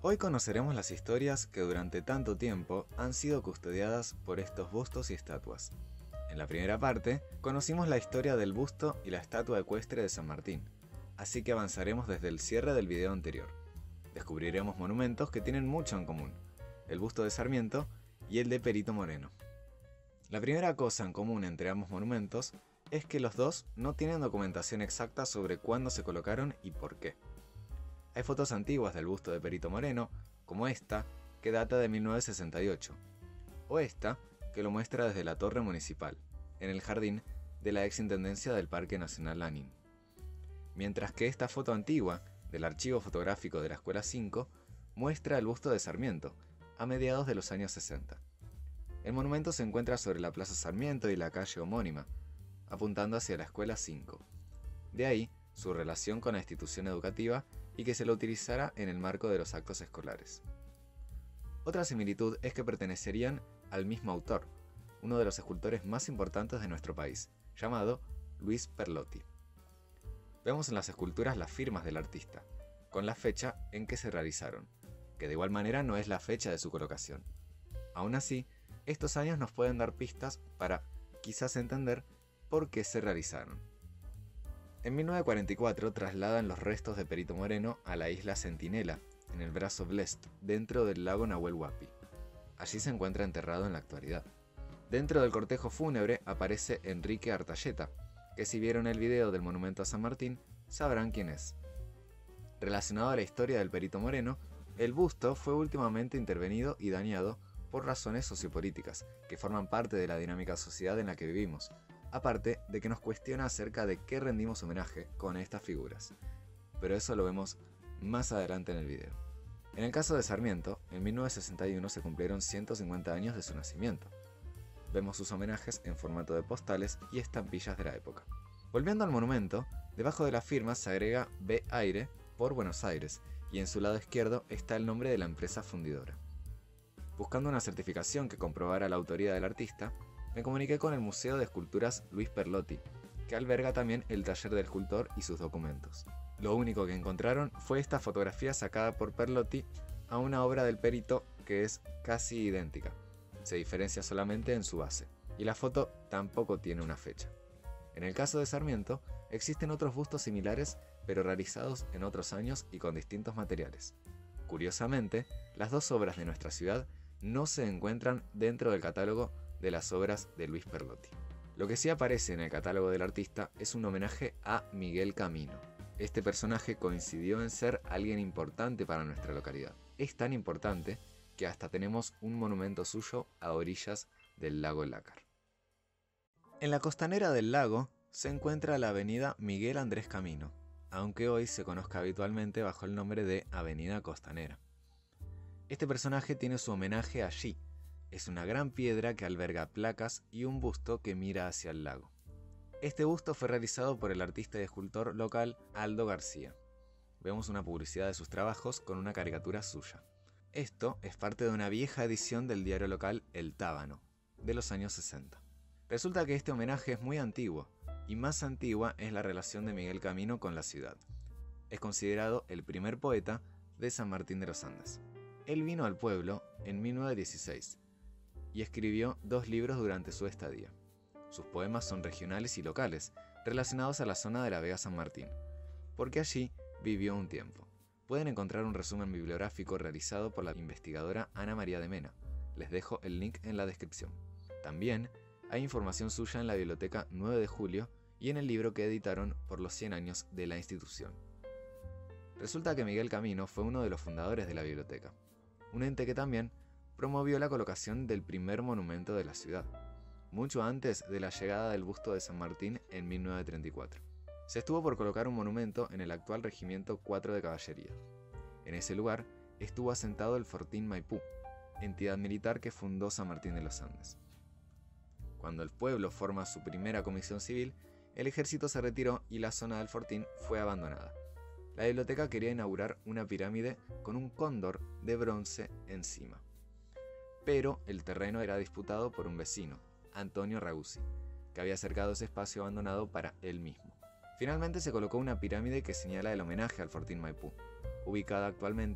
Hoy conoceremos las historias que durante tanto tiempo han sido custodiadas por estos bustos y estatuas. En la primera parte, conocimos la historia del busto y la estatua ecuestre de San Martín, así que avanzaremos desde el cierre del video anterior. Descubriremos monumentos que tienen mucho en común, el busto de Sarmiento y el de Perito Moreno. La primera cosa en común entre ambos monumentos es que los dos no tienen documentación exacta sobre cuándo se colocaron y por qué. Hay fotos antiguas del busto de Perito Moreno, como esta, que data de 1968, o esta, que lo muestra desde la torre municipal, en el jardín de la exintendencia del Parque Nacional Lanín. Mientras que esta foto antigua, del archivo fotográfico de la Escuela 5, muestra el busto de Sarmiento, a mediados de los años 60. El monumento se encuentra sobre la Plaza Sarmiento y la calle homónima, apuntando hacia la Escuela 5. De ahí su relación con la institución educativa y que se lo utilizara en el marco de los actos escolares. Otra similitud es que pertenecerían al mismo autor, uno de los escultores más importantes de nuestro país, llamado Luis Perlotti. Vemos en las esculturas las firmas del artista, con la fecha en que se realizaron, que de igual manera no es la fecha de su colocación. Aún así, estos años nos pueden dar pistas para quizás entender por qué se realizaron. En 1944 trasladan los restos de Perito Moreno a la isla Centinela, en el brazo Blest, dentro del lago Nahuel Huapi. Allí se encuentra enterrado en la actualidad. Dentro del cortejo fúnebre aparece Enrique Artayeta, que si vieron el video del monumento a San Martín, sabrán quién es. Relacionado a la historia del Perito Moreno, el busto fue últimamente intervenido y dañado por razones sociopolíticas, que forman parte de la dinámica sociedad en la que vivimos, aparte de que nos cuestiona acerca de qué rendimos homenaje con estas figuras. Pero eso lo vemos más adelante en el video. En el caso de Sarmiento, en 1961 se cumplieron 150 años de su nacimiento. Vemos sus homenajes en formato de postales y estampillas de la época. Volviendo al monumento, debajo de la firma se agrega B. Aire por Buenos Aires, y en su lado izquierdo está el nombre de la empresa fundidora. Buscando una certificación que comprobara la autoría del artista, me comuniqué con el Museo de Esculturas Luis Perlotti, que alberga también el taller del escultor y sus documentos. Lo único que encontraron fue esta fotografía sacada por Perlotti a una obra del perito que es casi idéntica. Se diferencia solamente en su base, y la foto tampoco tiene una fecha. En el caso de Sarmiento, existen otros bustos similares, pero realizados en otros años y con distintos materiales. Curiosamente, las dos obras de nuestra ciudad no se encuentran dentro del catálogo de las obras de Luis Perlotti. Lo que sí aparece en el catálogo del artista es un homenaje a Miguel Camino. Este personaje coincidió en ser alguien importante para nuestra localidad. Es tan importante que hasta tenemos un monumento suyo a orillas del lago Lácar. En la costanera del lago se encuentra la avenida Miguel Andrés Camino, aunque hoy se conozca habitualmente bajo el nombre de Avenida Costanera. Este personaje tiene su homenaje allí. Es una gran piedra que alberga placas y un busto que mira hacia el lago. Este busto fue realizado por el artista y escultor local Aldo García. Vemos una publicidad de sus trabajos con una caricatura suya. Esto es parte de una vieja edición del diario local El Tábano, de los años 60. Resulta que este homenaje es muy antiguo, y más antigua es la relación de Miguel Camino con la ciudad. Es considerado el primer poeta de San Martín de los Andes. Él vino al pueblo en 1916 y escribió 2 libros durante su estadía. Sus poemas son regionales y locales, relacionados a la zona de la Vega San Martín, porque allí vivió un tiempo. Pueden encontrar un resumen bibliográfico realizado por la investigadora Ana María de Mena. Les dejo el link en la descripción. También hay información suya en la Biblioteca 9 de Julio y en el libro que editaron por los 100 años de la institución. Resulta que Miguel Camino fue uno de los fundadores de la biblioteca, un ente que también promovió la colocación del primer monumento de la ciudad, mucho antes de la llegada del busto de San Martín en 1934. Se estuvo por colocar un monumento en el actual Regimiento 4 de Caballería. En ese lugar estuvo asentado el Fortín Maipú, entidad militar que fundó San Martín de los Andes. Cuando el pueblo forma su primera comisión civil, el ejército se retiró y la zona del fortín fue abandonada. La biblioteca quería inaugurar una pirámide con un cóndor de bronce encima. Pero el terreno era disputado por un vecino, Antonio Raguzzi, que había cercado ese espacio abandonado para él mismo. Finalmente se colocó una pirámide que señala el homenaje al Fortín Maipú, ubicada actualmente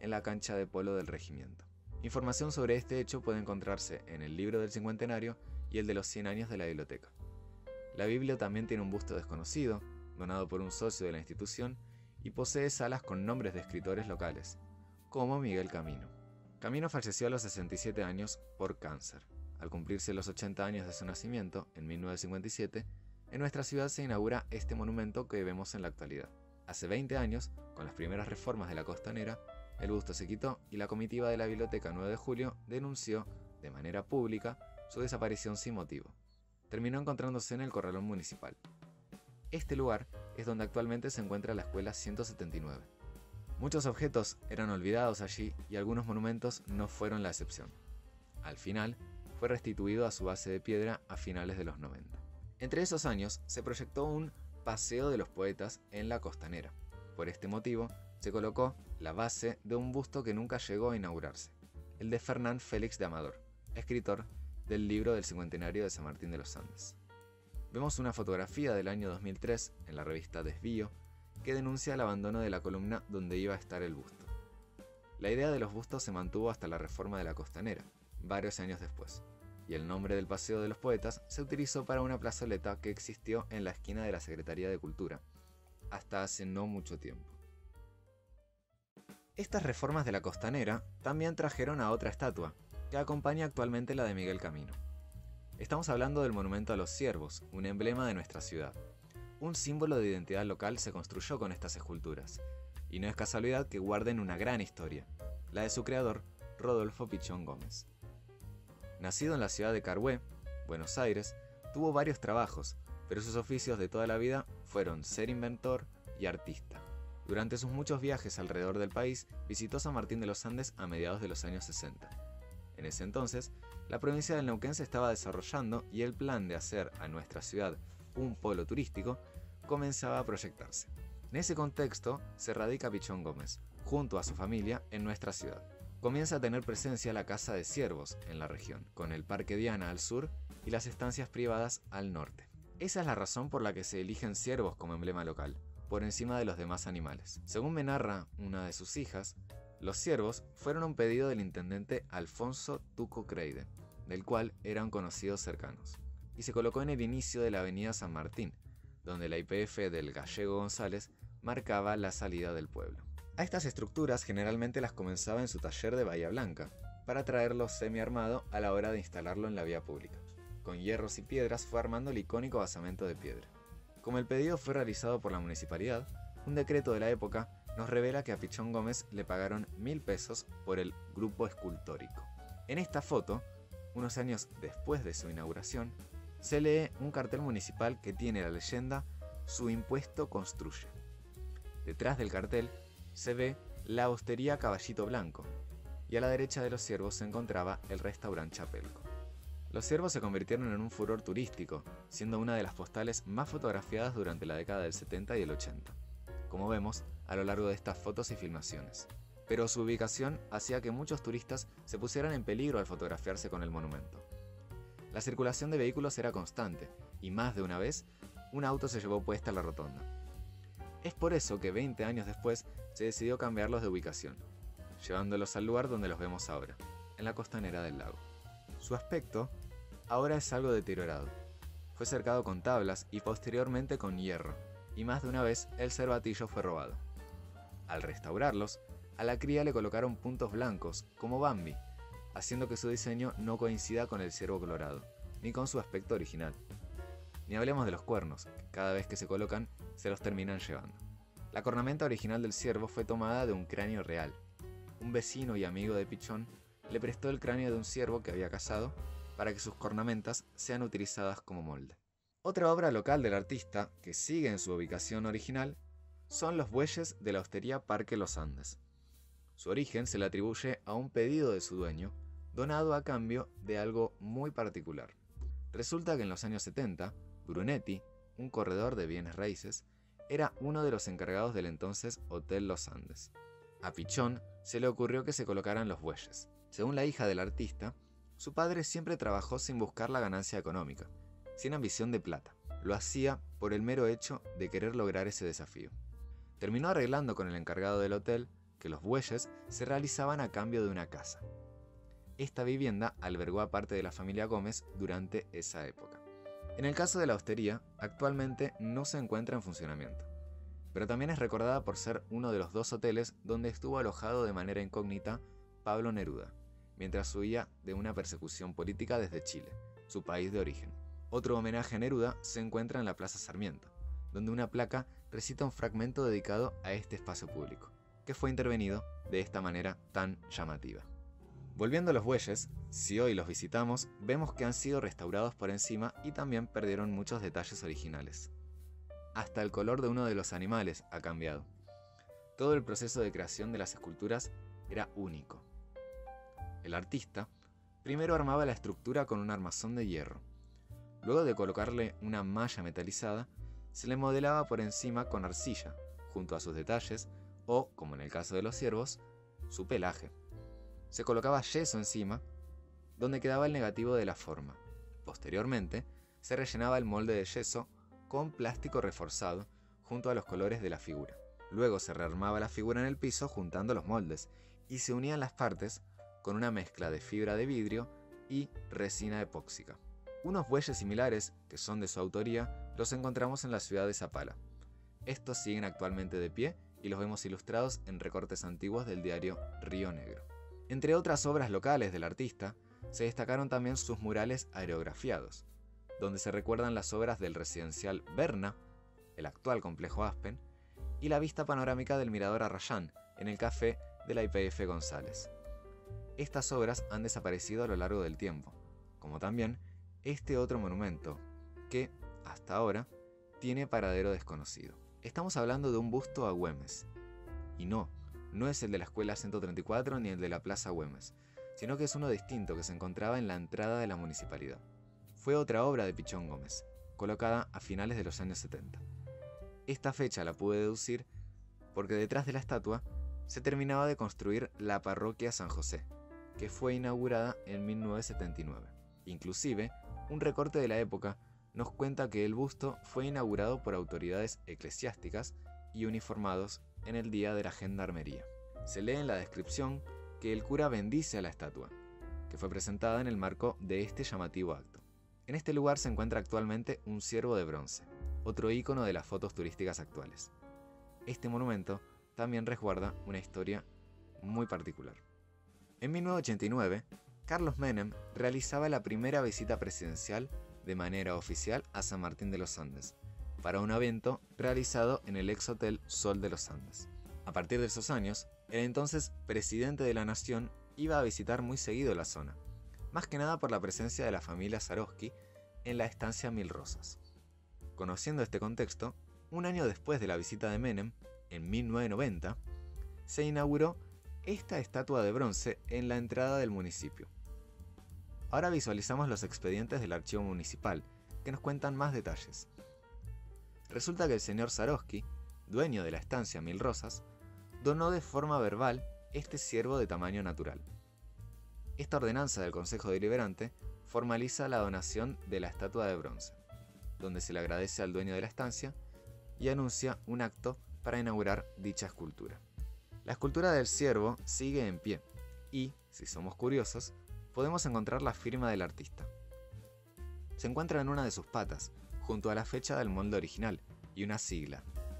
en la cancha de polo del regimiento. Información sobre este hecho puede encontrarse en el libro del cincuentenario y el de los 100 años de la biblioteca. La Biblia también tiene un busto desconocido, donado por un socio de la institución, y posee salas con nombres de escritores locales, como Miguel Camino. Camino falleció a los 67 años por cáncer. Al cumplirse los 80 años de su nacimiento, en 1957, en nuestra ciudad se inaugura este monumento que vemos en la actualidad. Hace 20 años, con las primeras reformas de la Costanera, el busto se quitó y la comitiva de la Biblioteca 9 de Julio denunció, de manera pública, su desaparición sin motivo. Terminó encontrándose en el corralón municipal. Este lugar es donde actualmente se encuentra la escuela 179. Muchos objetos eran olvidados allí y algunos monumentos no fueron la excepción. Al final, fue restituido a su base de piedra a finales de los 90. Entre esos años se proyectó un Paseo de los Poetas en la Costanera. Por este motivo, se colocó la base de un busto que nunca llegó a inaugurarse, el de Fernán Félix de Amador, escritor del libro del cincuentenario de San Martín de los Andes. Vemos una fotografía del año 2003 en la revista Desvío que denuncia el abandono de la columna donde iba a estar el busto. La idea de los bustos se mantuvo hasta la reforma de la Costanera, varios años después, y el nombre del Paseo de los Poetas se utilizó para una plazoleta que existió en la esquina de la Secretaría de Cultura, hasta hace no mucho tiempo. Estas reformas de la Costanera también trajeron a otra estatua, que acompaña actualmente la de Miguel Camino. Estamos hablando del monumento a los ciervos, un emblema de nuestra ciudad. Un símbolo de identidad local se construyó con estas esculturas, y no es casualidad que guarden una gran historia, la de su creador, Rodolfo Pichón Gómez. Nacido en la ciudad de Carhué, Buenos Aires, tuvo varios trabajos, pero sus oficios de toda la vida fueron ser inventor y artista. Durante sus muchos viajes alrededor del país, visitó San Martín de los Andes a mediados de los años 60. En ese entonces, la provincia del Neuquén se estaba desarrollando y el plan de hacer a nuestra ciudad un polo turístico comenzaba a proyectarse. En ese contexto se radica Pichón Gómez, junto a su familia, en nuestra ciudad. Comienza a tener presencia la Casa de Ciervos en la región, con el Parque Diana al sur y las estancias privadas al norte. Esa es la razón por la que se eligen ciervos como emblema local, por encima de los demás animales. Según me narra una de sus hijas, los ciervos fueron un pedido del intendente Alfonso Tuco Creide, del cual eran conocidos cercanos, y se colocó en el inicio de la avenida San Martín, donde la YPF del Gallego González marcaba la salida del pueblo. A estas estructuras generalmente las comenzaba en su taller de Bahía Blanca, para traerlo semiarmado a la hora de instalarlo en la vía pública. Con hierros y piedras fue armando el icónico basamento de piedra. Como el pedido fue realizado por la municipalidad, un decreto de la época nos revela que a Pichón Gómez le pagaron 1.000 pesos por el grupo escultórico. En esta foto, unos años después de su inauguración, se lee un cartel municipal que tiene la leyenda "Su impuesto construye". Detrás del cartel se ve la hostería Caballito Blanco, y a la derecha de los ciervos se encontraba el restaurante Chapelco. Los ciervos se convirtieron en un furor turístico, siendo una de las postales más fotografiadas durante la década del 70 y el 80, como vemos a lo largo de estas fotos y filmaciones. Pero su ubicación hacía que muchos turistas se pusieran en peligro al fotografiarse con el monumento. La circulación de vehículos era constante, y más de una vez, un auto se llevó puesta la rotonda. Es por eso que 20 años después se decidió cambiarlos de ubicación, llevándolos al lugar donde los vemos ahora, en la costanera del lago. Su aspecto ahora es algo deteriorado. Fue cercado con tablas y posteriormente con hierro, y más de una vez el cervatillo fue robado. Al restaurarlos, a la cría le colocaron puntos blancos, como Bambi, haciendo que su diseño no coincida con el ciervo colorado, ni con su aspecto original. Ni hablemos de los cuernos, que cada vez que se colocan, se los terminan llevando. La cornamenta original del ciervo fue tomada de un cráneo real. Un vecino y amigo de Pichón le prestó el cráneo de un ciervo que había cazado para que sus cornamentas sean utilizadas como molde. Otra obra local del artista, que sigue en su ubicación original, son los bueyes de la hostería Parque Los Andes. Su origen se le atribuye a un pedido de su dueño, donado a cambio de algo muy particular. Resulta que en los años 70, Brunetti, un corredor de bienes raíces, era uno de los encargados del entonces Hotel Los Andes. A Pichón se le ocurrió que se colocaran los bueyes. Según la hija del artista, su padre siempre trabajó sin buscar la ganancia económica, sin ambición de plata. Lo hacía por el mero hecho de querer lograr ese desafío. Terminó arreglando con el encargado del hotel que los bueyes se realizaban a cambio de una casa. Esta vivienda albergó a parte de la familia Gómez durante esa época. En el caso de la hostería, actualmente no se encuentra en funcionamiento, pero también es recordada por ser uno de los 2 hoteles donde estuvo alojado de manera incógnita Pablo Neruda, mientras huía de una persecución política desde Chile, su país de origen. Otro homenaje a Neruda se encuentra en la Plaza Sarmiento, donde una placa recita un fragmento dedicado a este espacio público, que fue intervenido de esta manera tan llamativa. Volviendo a los bueyes, si hoy los visitamos, vemos que han sido restaurados por encima y también perdieron muchos detalles originales. Hasta el color de uno de los animales ha cambiado. Todo el proceso de creación de las esculturas era único. El artista primero armaba la estructura con un armazón de hierro. Luego de colocarle una malla metalizada, se le modelaba por encima con arcilla, junto a sus detalles, o, como en el caso de los ciervos, su pelaje. Se colocaba yeso encima, donde quedaba el negativo de la forma. Posteriormente, se rellenaba el molde de yeso con plástico reforzado junto a los colores de la figura. Luego se rearmaba la figura en el piso juntando los moldes y se unían las partes con una mezcla de fibra de vidrio y resina epóxica. Unos bueyes similares, que son de su autoría, los encontramos en la ciudad de Zapala. Estos siguen actualmente de pie y los vemos ilustrados en recortes antiguos del diario Río Negro. Entre otras obras locales del artista, se destacaron también sus murales aerografiados, donde se recuerdan las obras del residencial Berna, el actual complejo Aspen, y la vista panorámica del Mirador Arrayán, en el café de la YPF González. Estas obras han desaparecido a lo largo del tiempo, como también este otro monumento, que, hasta ahora, tiene paradero desconocido. Estamos hablando de un busto a Güemes, y no es el de la Escuela 134 ni el de la Plaza Güemes, sino que es uno distinto que se encontraba en la entrada de la municipalidad. Fue otra obra de Pichón Gómez, colocada a finales de los años 70. Esta fecha la pude deducir porque detrás de la estatua se terminaba de construir la parroquia San José, que fue inaugurada en 1979. Inclusive, un recorte de la época nos cuenta que el busto fue inaugurado por autoridades eclesiásticas y uniformados en el día de la gendarmería. Se lee en la descripción que el cura bendice a la estatua, que fue presentada en el marco de este llamativo acto. En este lugar se encuentra actualmente un ciervo de bronce, otro ícono de las fotos turísticas actuales. Este monumento también resguarda una historia muy particular. En 1989, Carlos Menem realizaba la primera visita presidencial de manera oficial a San Martín de los Andes, para un evento realizado en el ex hotel Sol de los Andes. A partir de esos años, el entonces presidente de la nación iba a visitar muy seguido la zona, más que nada por la presencia de la familia Swarovski en la estancia Mil Rosas. Conociendo este contexto, un año después de la visita de Menem, en 1990, se inauguró esta estatua de bronce en la entrada del municipio. Ahora visualizamos los expedientes del archivo municipal, que nos cuentan más detalles. Resulta que el señor Swarovski, dueño de la estancia Mil Rosas, donó de forma verbal este ciervo de tamaño natural. Esta ordenanza del Consejo Deliberante formaliza la donación de la estatua de bronce, donde se le agradece al dueño de la estancia y anuncia un acto para inaugurar dicha escultura. La escultura del ciervo sigue en pie y, si somos curiosos, podemos encontrar la firma del artista. Se encuentra en una de sus patas, junto a la fecha del molde original y una sigla,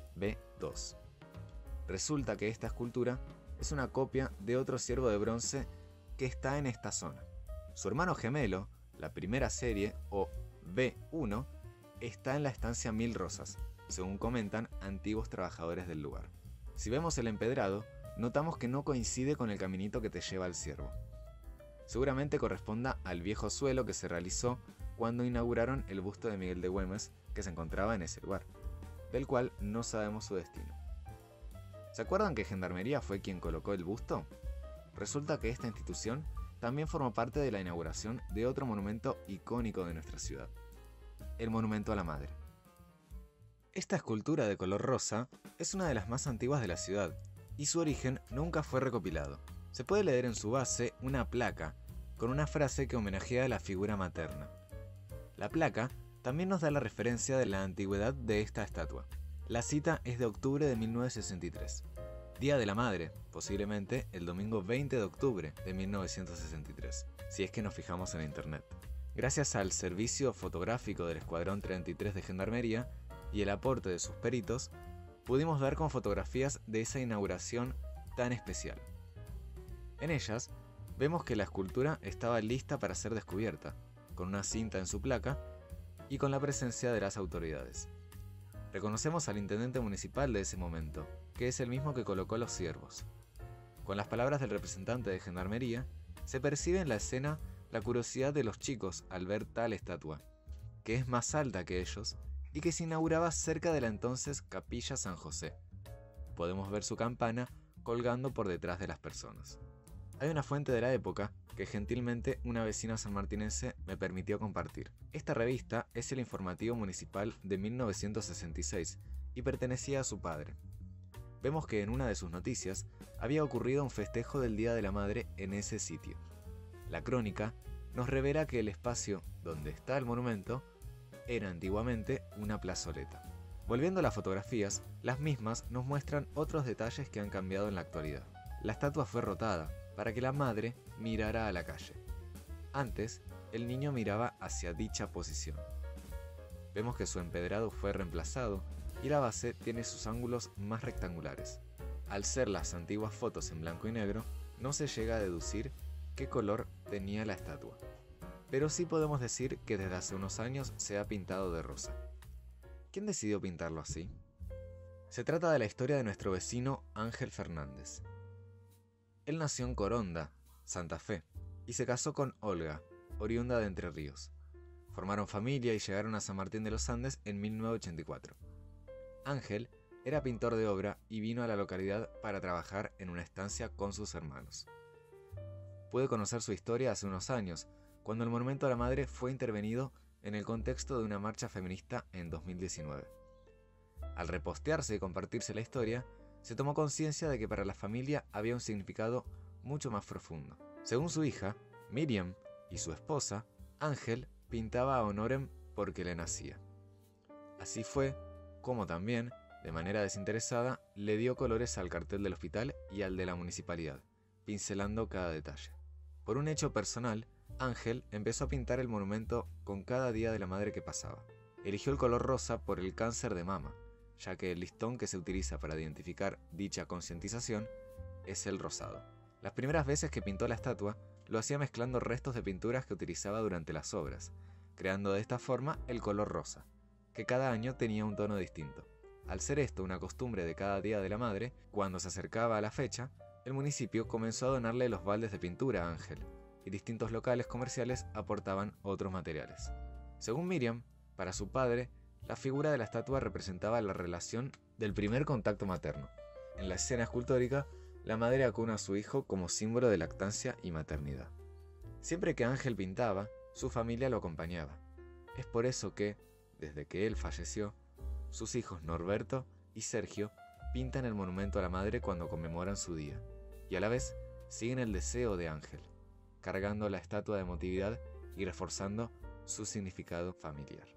B2. Resulta que esta escultura es una copia de otro ciervo de bronce que está en esta zona. Su hermano gemelo, la primera serie, o B1, está en la estancia Mil Rosas, según comentan antiguos trabajadores del lugar. Si vemos el empedrado, notamos que no coincide con el caminito que te lleva al ciervo. Seguramente corresponda al viejo suelo que se realizó cuando inauguraron el busto de Miguel de Güemes, que se encontraba en ese lugar, del cual no sabemos su destino. ¿Se acuerdan que Gendarmería fue quien colocó el busto? Resulta que esta institución también formó parte de la inauguración de otro monumento icónico de nuestra ciudad, el Monumento a la Madre. Esta escultura de color rosa es una de las más antiguas de la ciudad, y su origen nunca fue recopilado. Se puede leer en su base una placa con una frase que homenajea a la figura materna. La placa también nos da la referencia de la antigüedad de esta estatua. La cita es de octubre de 1963. Día de la Madre, posiblemente el domingo 20 de octubre de 1963, si es que nos fijamos en internet. Gracias al servicio fotográfico del Escuadrón 33 de Gendarmería y el aporte de sus peritos, pudimos ver con fotografías de esa inauguración tan especial. En ellas, vemos que la escultura estaba lista para ser descubierta, con una cinta en su placa y con la presencia de las autoridades. Reconocemos al intendente municipal de ese momento, que es el mismo que colocó los ciervos. Con las palabras del representante de Gendarmería, se percibe en la escena la curiosidad de los chicos al ver tal estatua, que es más alta que ellos y que se inauguraba cerca de la entonces Capilla San José. Podemos ver su campana colgando por detrás de las personas. Hay una fuente de la época que gentilmente una vecina sanmartinense me permitió compartir. Esta revista es el Informativo Municipal de 1966 y pertenecía a su padre. Vemos que en una de sus noticias había ocurrido un festejo del Día de la Madre en ese sitio. La crónica nos revela que el espacio donde está el monumento era antiguamente una plazoleta. Volviendo a las fotografías, las mismas nos muestran otros detalles que han cambiado en la actualidad. La estatua fue rotada para que la madre mirara a la calle. Antes, el niño miraba hacia dicha posición. Vemos que su empedrado fue reemplazado y la base tiene sus ángulos más rectangulares. Al ser las antiguas fotos en blanco y negro, no se llega a deducir qué color tenía la estatua. Pero sí podemos decir que desde hace unos años se ha pintado de rosa. ¿Quién decidió pintarlo así? Se trata de la historia de nuestro vecino Ángel Fernández. Él nació en Coronda, Santa Fe, y se casó con Olga, oriunda de Entre Ríos. Formaron familia y llegaron a San Martín de los Andes en 1984. Ángel era pintor de obra y vino a la localidad para trabajar en una estancia con sus hermanos. Pude conocer su historia hace unos años, cuando el Monumento a la Madre fue intervenido en el contexto de una marcha feminista en 2019. Al repostearse y compartirse la historia, se tomó conciencia de que para la familia había un significado mucho más profundo. Según su hija, Miriam, y su esposa, Ángel pintaba a honorem porque le nacía. Así fue como también, de manera desinteresada, le dio colores al cartel del hospital y al de la municipalidad, pincelando cada detalle. Por un hecho personal, Ángel empezó a pintar el monumento con cada día de la madre que pasaba. Eligió el color rosa por el cáncer de mama, ya que el listón que se utiliza para identificar dicha concientización es el rosado. Las primeras veces que pintó la estatua, lo hacía mezclando restos de pinturas que utilizaba durante las obras, creando de esta forma el color rosa, que cada año tenía un tono distinto. Al ser esto una costumbre de cada día de la madre, cuando se acercaba a la fecha, el municipio comenzó a donarle los baldes de pintura a Ángel, y distintos locales comerciales aportaban otros materiales. Según Miriam, para su padre, la figura de la estatua representaba la relación del primer contacto materno. En la escena escultórica, la madre acuna a su hijo como símbolo de lactancia y maternidad. Siempre que Ángel pintaba, su familia lo acompañaba. Es por eso que, desde que él falleció, sus hijos Norberto y Sergio pintan el monumento a la madre cuando conmemoran su día, y a la vez siguen el deseo de Ángel, cargando la estatua de emotividad y reforzando su significado familiar.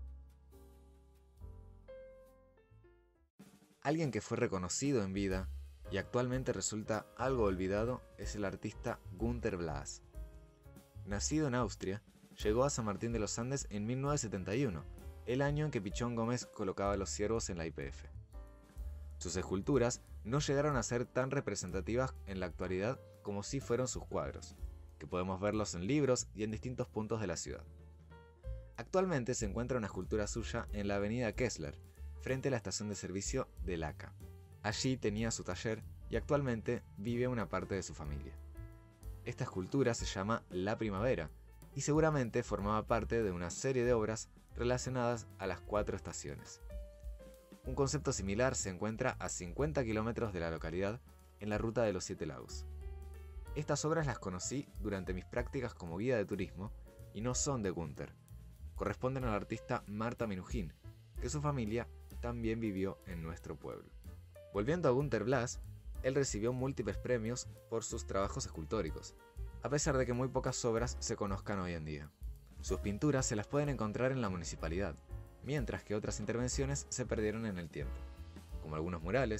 Alguien que fue reconocido en vida y actualmente resulta algo olvidado es el artista Günter Blas. Nacido en Austria, llegó a San Martín de los Andes en 1971, el año en que Pichón Gómez colocaba los ciervos en la YPF. Sus esculturas no llegaron a ser tan representativas en la actualidad como sí fueron sus cuadros, que podemos verlos en libros y en distintos puntos de la ciudad. Actualmente se encuentra una escultura suya en la avenida Kessler, frente a la estación de servicio de Laca. Allí tenía su taller y actualmente vive una parte de su familia. Esta escultura se llama La Primavera y seguramente formaba parte de una serie de obras relacionadas a las 4 estaciones. Un concepto similar se encuentra a 50 kilómetros de la localidad en la ruta de los 7 lagos. Estas obras las conocí durante mis prácticas como guía de turismo y no son de Günter. Corresponden al artista Marta Minujín, que su familia también vivió en nuestro pueblo. Volviendo a Günter Blas, él recibió múltiples premios por sus trabajos escultóricos, a pesar de que muy pocas obras se conozcan hoy en día. Sus pinturas se las pueden encontrar en la municipalidad, mientras que otras intervenciones se perdieron en el tiempo, como algunos murales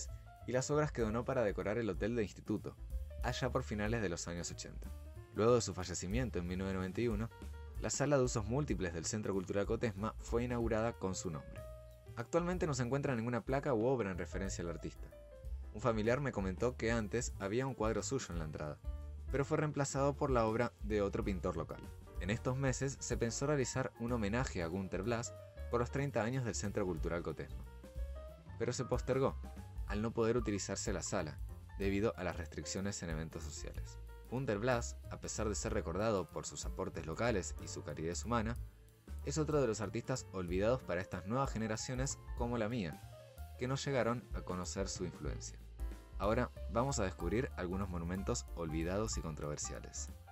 y las obras que donó para decorar el hotel de instituto, allá por finales de los años 80. Luego de su fallecimiento en 1991, la sala de usos múltiples del Centro Cultural Cotesma fue inaugurada con su nombre. Actualmente no se encuentra ninguna placa u obra en referencia al artista. Un familiar me comentó que antes había un cuadro suyo en la entrada, pero fue reemplazado por la obra de otro pintor local. En estos meses se pensó realizar un homenaje a Günter Blas por los 30 años del Centro Cultural Cotesma, pero se postergó al no poder utilizarse la sala debido a las restricciones en eventos sociales. Günter Blas, a pesar de ser recordado por sus aportes locales y su calidez humana, es otro de los artistas olvidados para estas nuevas generaciones como la mía, que no llegaron a conocer su influencia. Ahora vamos a descubrir algunos monumentos olvidados y controversiales.